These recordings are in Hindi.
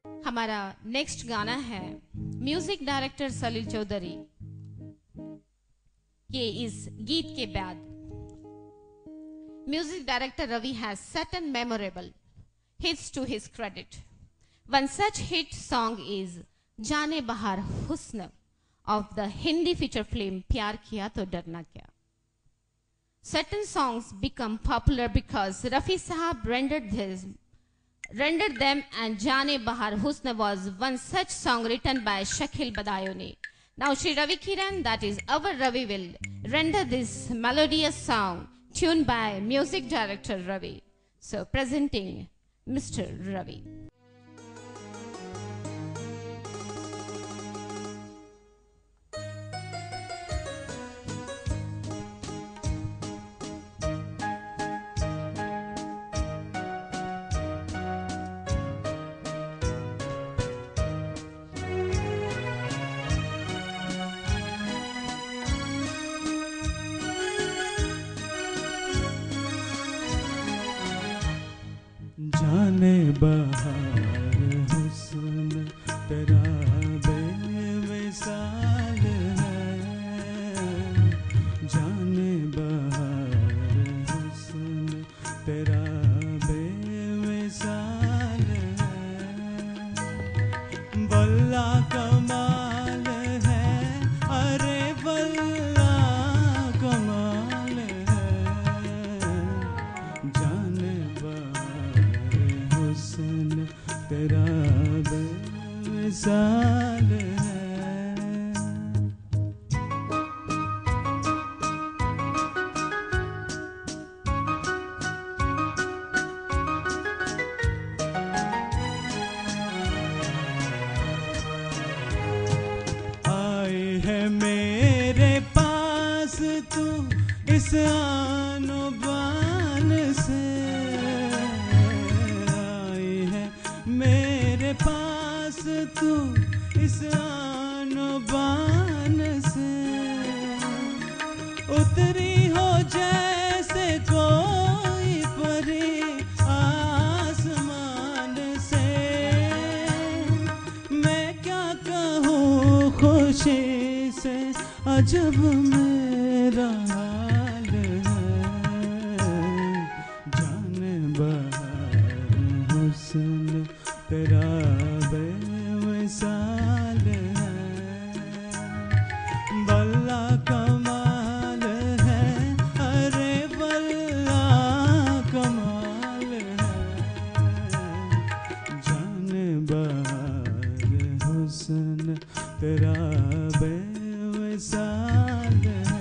हमारा नेक्स्ट गाना है म्यूजिक डायरेक्टर सलील चौधरी के इस गीत के बाद music director Ravi has certain memorable hits to his credit. One such hit song is जाने बहार हुस्न of the Hindi feature film प्यार किया तो डरना क्या. Certain songs become popular because Rafi Sahab rendered them, and Jaane Bahar Husn was one such song written by Shakil Badayuni. Now Shri Ravi Kiran, that is our Ravi, will render this melodious song tuned by music director Ravi. So presenting Mr. Ravi. जाने बहार हुस्न तेरा बेमिसाल है. जाने बहार हुस्न तेरा बेमिसाल है. वल्ला कमाल है, अरे वल्ला कमाल है. जाने हुस्न तेरा बेमिसाल है. आई है मेरे पास तू इस आनो बान से. मेरे पास तू इस आन-बान से. उतरी हो जैसे कोई परी आसमान से. मैं क्या कहूँ खुशी से, अजब मेरा हाल है. जाने बहार हुस्न तेरा बेमिसाल है. वल्ला कमाल है, अरे वल्ला कमाल है. जाने बहार हुस्न तेरा बेमिसाल है.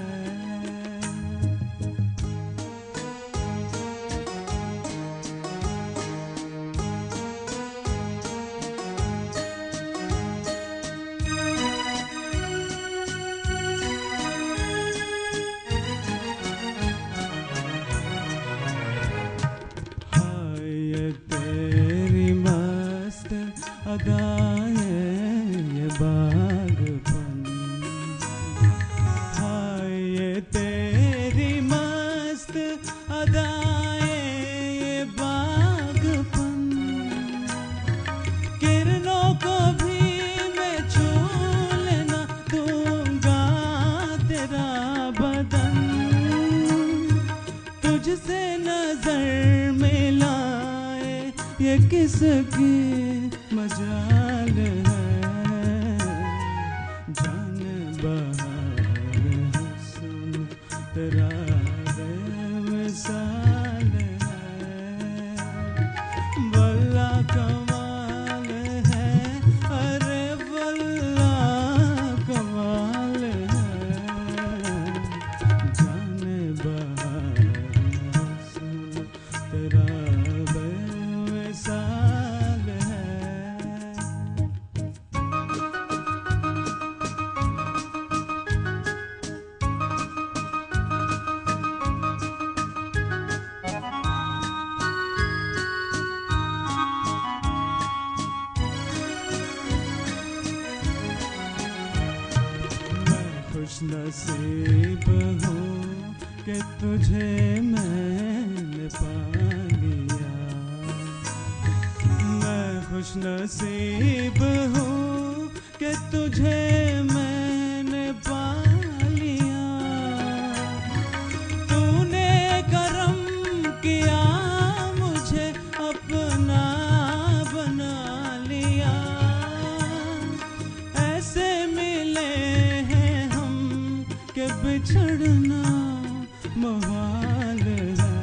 तेरी मस्त अदाएं ये बागपन. हाय ये तेरी मस्त अदाएं ये बागपन. किरणों को भी मैं छू लेना दूंगा तेरा बदन. तुझसे नजर मिला ये किसकी मजाल है. जाने बहार हुस्न तेरा बेमिसाल है. वल्ला कमाल है, अरे वल्ला कमाल है. जाने बहार हुस्न तेरा बेमिसाल है. खुश नसीब हूँ कि तुझे मैंने पा लिया. मैं खुश नसीब हूँ कि तुझे मैंने पा लिया। तूने करम किया मुझे अपना बना लिया। ऐसे मिले हैं हम कि बिछड़ना मुहाल है।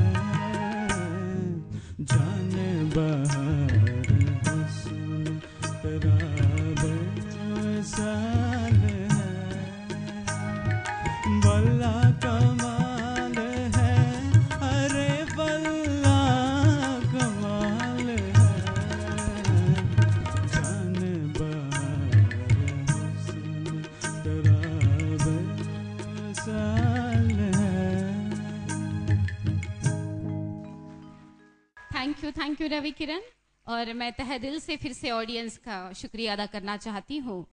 जाने बहार हुस्न तेरा बेमिसाल है। वल्ला कमाल है, अरे वल्ला कमाल है। जाने बहार हुस्न तेरा बेमिसाल है। Thank you Ravi Kiran. और मैं तहे दिल से फिर से ऑडियंस का शुक्रिया अदा करना चाहती हूँ